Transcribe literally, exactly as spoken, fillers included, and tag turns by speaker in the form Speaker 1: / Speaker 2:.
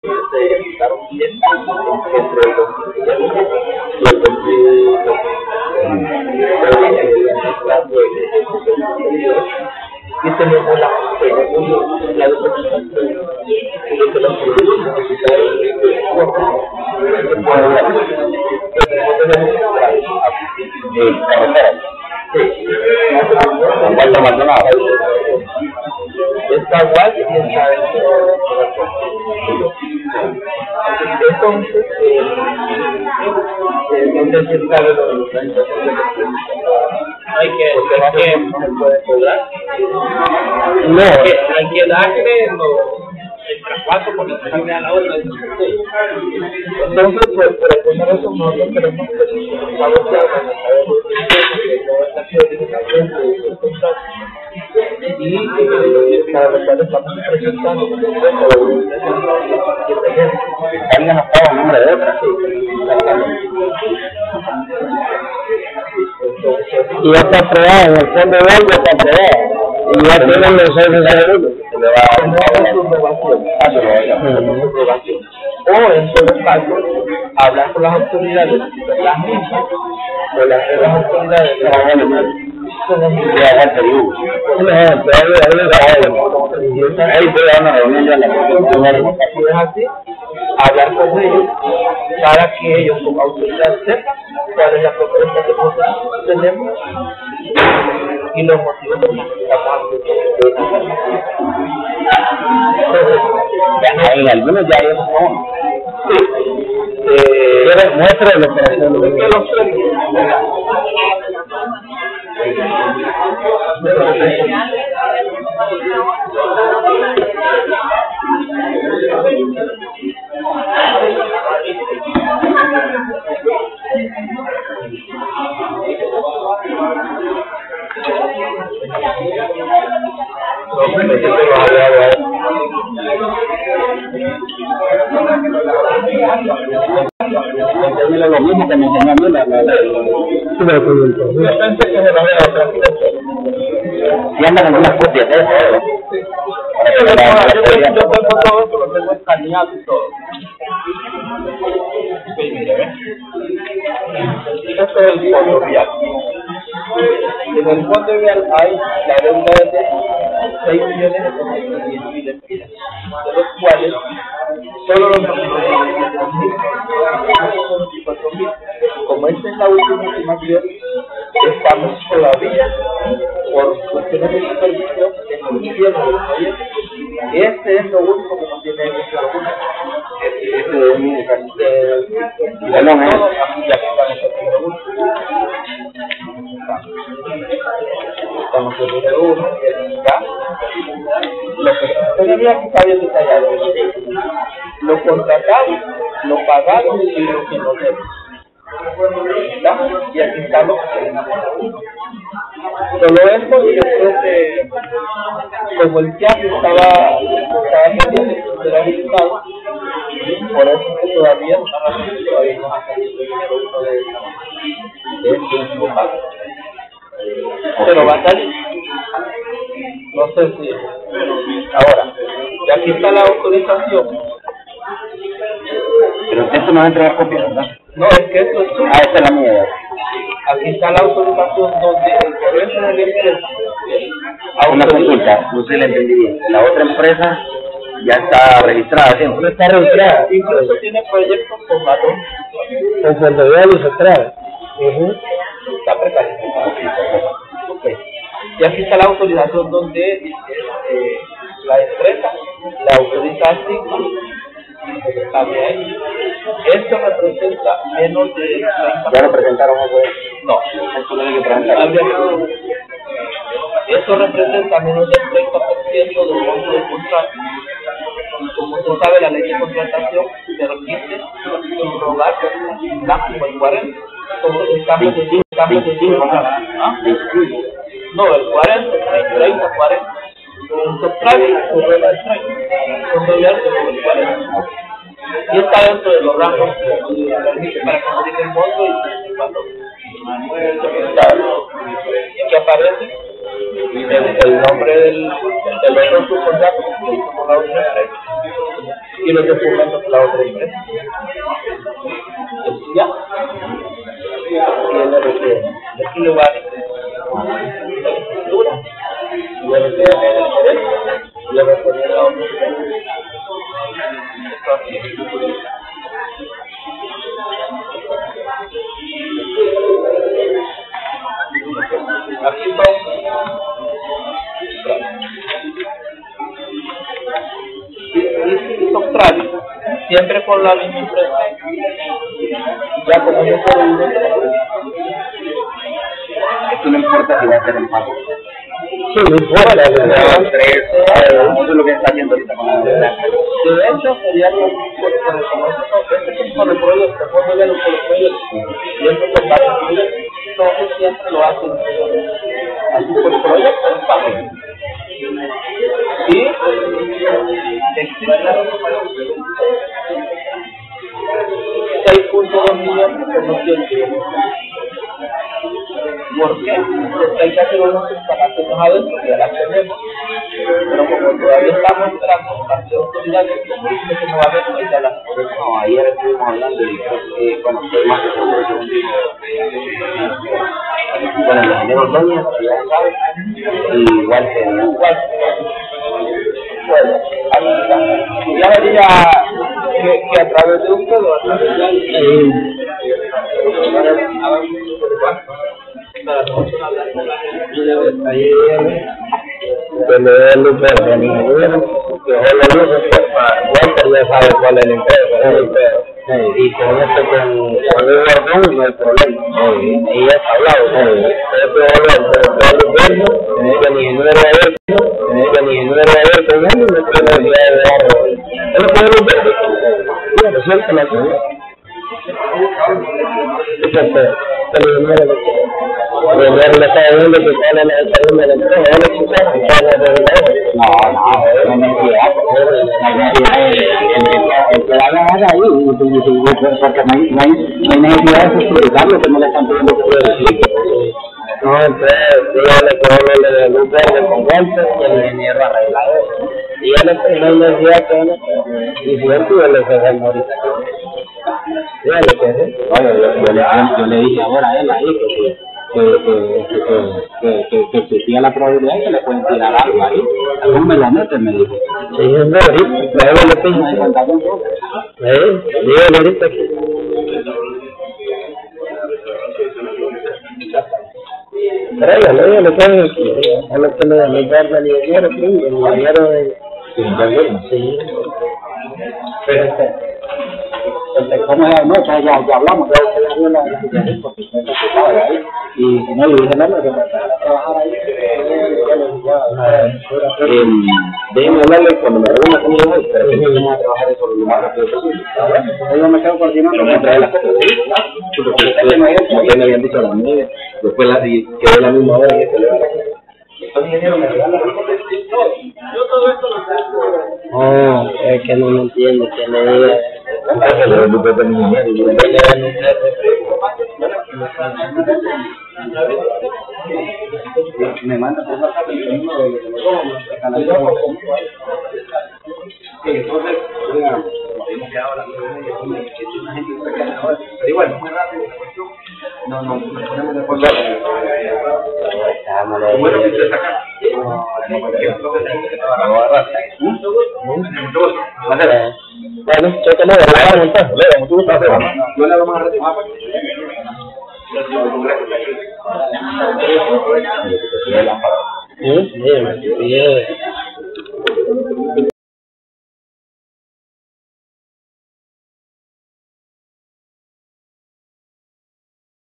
Speaker 1: se quitaron bien entre el dos mil diez y el dos mil doce. Y tenemos la la determinación de los productos necesarios está igual y está entonces entonces si está de los hay que hay que no puede cobrar no hay que darle el traspaso por la sangre a la otra. Entonces, pues, por poner eso, nosotros tenemos que y cada vez estamos presentando que tengan hasta el nombre de otra. Y ya está aprobado, en el fondo de algo está aprobado. Y ya tienen los seis de salud. O en todo caso, hablar con las autoridades, las mismas, o las de las autoridades de la animal. Hablar con ellos para que ellos como autoridad sepan cuál es la propuesta que nosotros tenemos y los motivos por los que estamos haciendo. En algunos ya hay un sí. Muestra lo que los lo mismo que me enseñó a mí la yo pensé que se lo había otra cosa y andan algunas copias de eso yo tengo todo esto, lo tengo escaneado y todo. Este es el fondo vial. En el fondo vial hay la deuda de seis millones de diez mil empiras, de los cuales solo los veinticuatro mil, como esta es la última estimación, estamos todavía por cuestiones de supervisión en el infierno del proyecto. Este es lo único que nos tiene que hacer alguna. Este es mi y de lo menos aquí ya estamos en el número uno, lo que todavía aquí está bien detallado, lo contratado, lo pagado y lo que no debe. Y aquí está lo que tenemos. Solo esto y después de, como el teatro estaba pendiente de ser habilitado, por eso que todavía no están haciendo, todavía no han salido dinero de este último pago. Pero va a salir. No sé si. Ahora, y aquí está la autorización. Pero esto no va a entregar copia, ¿verdad? No, es que esto es. Ah, esta es la mía. Aquí está la autorización donde el correo de la empresa. A una consulta, no se le entendí bien. La otra empresa ya está registrada, ¿sí? No está registrada. Incluso tiene proyectos con valor. Con contabilidad registrada. Uh-huh. Está precarificado. Okay. Y aquí está la autorización donde eh, la empresa la autoriza así. Está bien. Esto representa menos de treinta. ¿Ya lo presentaron a juez? No, esto tiene que presentar. Esto representa menos del treinta por ciento del monto del contrato. Y como usted sabe, la ley de contratación permite prorrogar máximo el cuarenta. Entonces estamos de cinco. No, el cuarenta, el treinta, cuarenta. Un subtrae, un rela de treinta. Un doblarte por el cuarenta. Y está dentro de los rangos que permite para conseguir el monto y el valor. ¿Y qué aparece? el, el nombre del, del otro subcontrato que hizo con la otra empresa y los documentos de la otra empresa. Ya. Y él le refiere, de qué lugar la escritura. Y le refiere en el derecho, y le refiere a la otra empresa. Aquí son y, y Australia, siempre por la misma empresa, ya como yo puedo vivir,
Speaker 2: esto no importa si va a ser en pago.
Speaker 1: sí, no importa,
Speaker 2: eso es lo que está haciendo ahorita con la verdad.
Speaker 1: de hecho sería lo por este tipo de proyectos, cuando ven los proyectos y estos contactos, todos siempre lo hacen así por proyecto en pago. Y existen seis punto dos millones que no tienen. ¿Por qué? Porque hay que hacer unas instalaciones adentro, que ya las tenemos, pero como todavía estamos entrando las autoridades, dice que no va a haber pues ya las podemos.
Speaker 2: No, ayer estuvimos hablando y creo que, bueno, fue más que seguro que un día. Bueno, el ingeniero Doña, ya sabes, y igual que
Speaker 1: igual. Bueno, aquí ya vería que, que a través de usted o a través de alguien.
Speaker 3: tener luz verde en el que es la luz para Walter ya sabe cuál es el imperio, y con esto con el bordón no hay problema, y ya está hablado, pero el ingeniero ayer, el ingeniero ayer con él, no tiene idea de dar, él puede luz verde, ya resuelta la cosa. Pero primero primero le está diciendo que sale en el salón de la empresa, ¿no le escucharon?
Speaker 2: no, no, no me entiendes. El que haga haga ahí, porque no hay, no hay, no hay necesidad de justificarlo, que no le están pidiendo que lo explique.
Speaker 3: No, entonces, dígale que uno le luz verde con guantes y el ingeniero arregla eso. Dígale que no hay necesidad que uno, y si él tuvo le deja morir. Dígale que sí.
Speaker 2: Oye, yo, yo, le, yo le dije ahora a él ahí que que, que, que, que, que existía la probabilidad de que le pueden tirar algo ahí. Algún melonete me dijo.
Speaker 3: Sí, es verdad, dígale le pido ahí con un poco. ¿Eh? Dígale ahorita que... Tráigalo, dígale que a lo que le le guarda el dinero, sí, el dinero de... Sí,
Speaker 2: pero este, este, ¿cómo es? No, ya, ya, ya hablamos, ya usted vio la situación porque usted se ocupaba de ahí, y si no le dije nada, que me a trabajar ahí,
Speaker 3: déjeme hablarle cuando me reúna con él,
Speaker 2: pero que no vamos a trabajar eso lo más rápido posible. Yo me quedo coordinando, me trae las cosas, porque usted me habían dicho a las nueve, después la, quedé la misma hora y este le va a
Speaker 3: oh, es que no me entiende, que le diga.
Speaker 2: Me manda por WhatsApp el número de los canales. Entonces, como hemos quedado a las nueve y media, es una gente que se queda ahora, pero igual, muy rápido la cuestión. No, no, nos ponemos de acuerdo. Bueno, que usted está acá.
Speaker 3: Bueno, chécale, ¿verdad? Entonces, mucho gusto.
Speaker 2: Yo le vamos a retomar.
Speaker 3: Sí, sí,